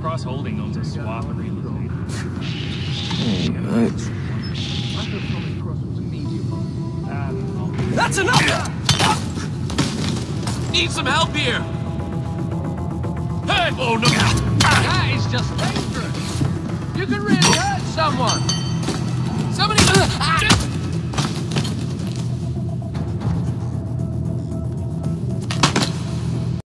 cross-holding them to swap and relocate. Nice. That's enough! Need some help here! Hey! Oh no! That is just dangerous! You can really hurt someone!